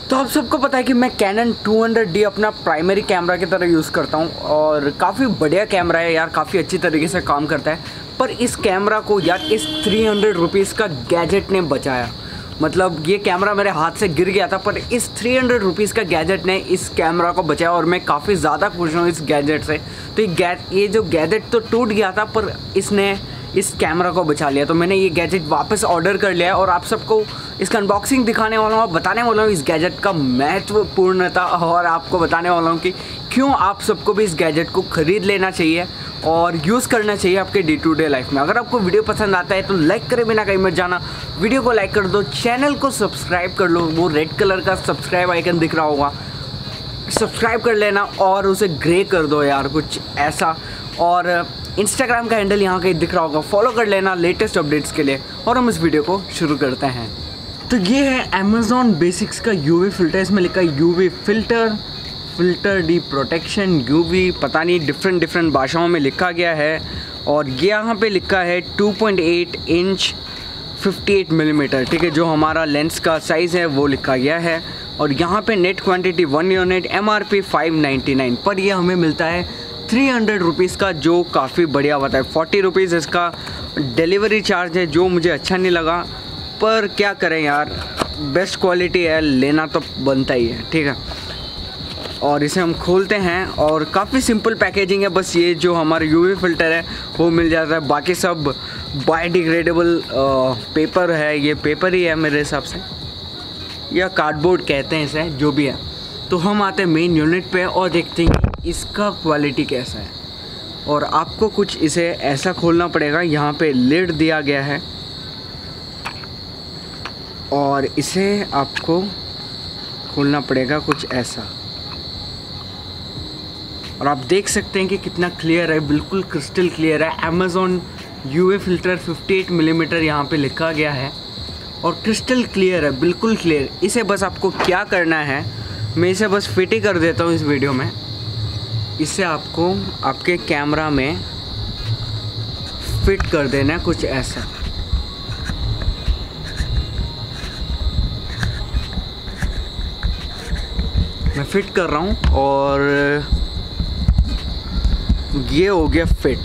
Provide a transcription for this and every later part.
तो आप सबको पता है कि मैं कैनन 200D अपना प्राइमरी कैमरा की तरह यूज़ करता हूँ और काफ़ी बढ़िया कैमरा है यार, काफ़ी अच्छी तरीके से काम करता है। पर इस कैमरा को यार इस 300 रुपीज़ का गैजेट ने बचाया। मतलब ये कैमरा मेरे हाथ से गिर गया था, पर इस 300 रुपीज़ का गैजेट ने इस कैमरा को बचाया और मैं काफ़ी ज़्यादा खुश हूँ इस गैजेट से। तो ये जो गैजेट तो टूट गया था, पर इसने इस कैमरा को बचा लिया। तो मैंने ये गैजेट वापस ऑर्डर कर लिया है और आप सबको इसका अनबॉक्सिंग दिखाने वाला हूँ, बताने वाला हूँ इस गैजेट का महत्वपूर्णता और आपको बताने वाला हूँ कि क्यों आप सबको भी इस गैजेट को ख़रीद लेना चाहिए और यूज़ करना चाहिए आपके डे टू डे लाइफ में। अगर आपको वीडियो पसंद आता है तो लाइक करे बिना कहीं मत जाना, वीडियो को लाइक कर दो, चैनल को सब्सक्राइब कर लो, वो रेड कलर का सब्सक्राइब आइकन दिख रहा होगा, सब्सक्राइब कर लेना और उसे ग्रे कर दो यार, कुछ ऐसा। और इंस्टाग्राम का हैंडल यहाँ कहीं दिख रहा होगा, फॉलो कर लेना लेटेस्ट अपडेट्स के लिए। और हम इस वीडियो को शुरू करते हैं। तो ये है अमेज़ॉन बेसिक्स का यूवी फ़िल्टर। इसमें लिखा है UV filter D protection UV, पता नहीं डिफरेंट भाषाओं में लिखा गया है। और ये यहाँ पे लिखा है 2.8 इंच 58 मिलीमीटर, ठीक है, जो हमारा लेंस का साइज़ है वो लिखा गया है। और यहाँ पे नेट क्वांटिटी 1 यूनिट, MRP 599, पर ये हमें मिलता है 300 रुपीज़ का, जो काफ़ी बढ़िया होता है। 40 रुपीज़ इसका डिलीवरी चार्ज है, जो मुझे अच्छा नहीं लगा, पर क्या करें यार, बेस्ट क्वालिटी है, लेना तो बनता ही है, ठीक है। और इसे हम खोलते हैं और काफ़ी सिंपल पैकेजिंग है, बस ये जो हमारा यूवी फ़िल्टर है वो मिल जाता है, बाकी सब बायोडिग्रेडेबल पेपर है, ये पेपर ही है मेरे हिसाब से, या कार्डबोर्ड कहते हैं इसे, जो भी है। तो हम आते हैं मेन यूनिट पे और देखते हैं इसका क्वालिटी कैसा है। और आपको कुछ इसे ऐसा खोलना पड़ेगा, यहाँ पे लिड दिया गया है और इसे आपको खोलना पड़ेगा कुछ ऐसा। और आप देख सकते हैं कि कितना क्लियर है, बिल्कुल क्रिस्टल क्लियर है। अमेज़ॉन यूवी फ़िल्टर 58 मिलीमीटर यहाँ पे लिखा गया है और क्रिस्टल क्लियर है, बिल्कुल क्लियर। इसे बस आपको क्या करना है, मैं इसे बस फिट ही कर देता हूँ इस वीडियो में। इसे आपको आपके कैमरा में फिट कर देना है कुछ ऐसा। मैं फिट कर रहा हूँ और ये हो गया फिट।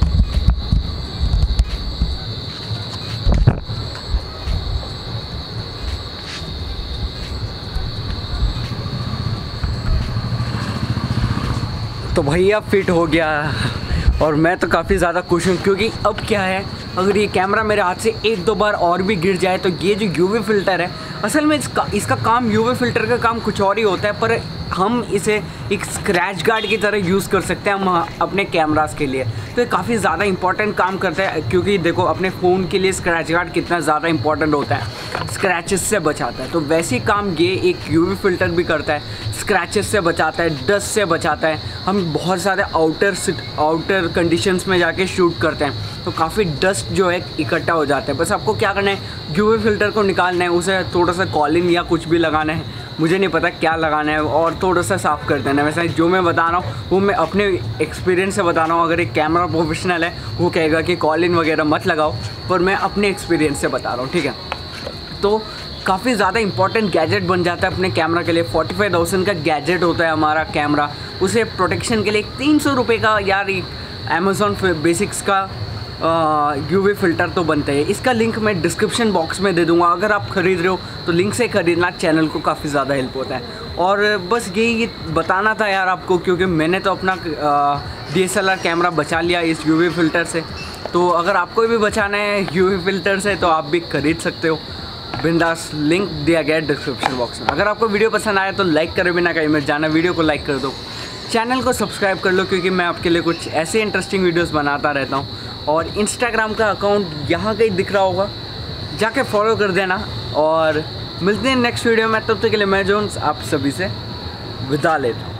तो भैया फिट हो गया और मैं तो काफ़ी ज़्यादा खुश हूँ, क्योंकि अब क्या है, अगर ये कैमरा मेरे हाथ से एक दो बार और भी गिर जाए तो ये जो यूवी फ़िल्टर है, असल में इसका काम, यूवी फ़िल्टर का काम कुछ और ही होता है, पर हम इसे एक स्क्रैच गार्ड की तरह यूज़ कर सकते हैं हम अपने कैमरास के लिए। तो ये काफ़ी ज़्यादा इंपॉर्टेंट काम करता है, क्योंकि देखो अपने फ़ोन के लिए स्क्रैच गार्ड कितना ज़्यादा इंपॉर्टेंट होता है, स्क्रैचेस से बचाता है। तो वैसे ही काम ये एक यूवी फ़िल्टर भी करता है, स्क्रैचेस से बचाता है, डस्ट से बचाता है। हम बहुत सारे आउटर कंडीशंस में जाके शूट करते हैं तो काफ़ी डस्ट जो है इकट्ठा हो जाता है। बस आपको क्या करना है, यूवी फ़िल्टर को निकालना है, उसे थोड़ा सा कॉलिन या कुछ भी लगाना है, मुझे नहीं पता क्या लगाना है, और थोड़ा सा साफ़ कर देना है। वैसे जो मैं बता रहा हूँ वो मैं अपने एक्सपीरियंस से बता रहा हूँ। अगर एक कैमरा प्रोफेशनल है वो कहेगा कि कॉलिन वगैरह मत लगाओ, पर मैं अपने एक्सपीरियंस से बता रहा हूँ, ठीक है। तो काफ़ी ज़्यादा इंपॉर्टेंट गैजेट बन जाता है अपने कैमरा के लिए। 45,000 का गैजेट होता है हमारा कैमरा, उसे प्रोटेक्शन के लिए 300 रुपये का यार अमेज़ॉन बेसिक्स का यूवी फ़िल्टर तो बनता है। इसका लिंक मैं डिस्क्रिप्शन बॉक्स में दे दूंगा, अगर आप ख़रीद रहे हो तो लिंक से ख़रीदना, चैनल को काफ़ी ज़्यादा हेल्प होता है। और बस ये बताना था यार आपको, क्योंकि मैंने तो अपना DSLR कैमरा बचा लिया इस यूवी फ़िल्टर से। तो अगर आपको भी बचाना है यूवी फ़िल्टर से तो आप भी खरीद सकते हो बिंदास, लिंक दिया गया है डिस्क्रिप्शन बॉक्स में। अगर आपको वीडियो पसंद आया तो लाइक करे बिना कहीं मत जाना, वीडियो को लाइक कर दो, चैनल को सब्सक्राइब कर लो, क्योंकि मैं आपके लिए कुछ ऐसे इंटरेस्टिंग वीडियोस बनाता रहता हूँ। और इंस्टाग्राम का अकाउंट यहाँ कहीं दिख रहा होगा, जाके फॉलो कर देना। और मिलते हैं नेक्स्ट वीडियो में, तब तक के लिए मैं जोन्स आप सभी से विदा लेता हूँ।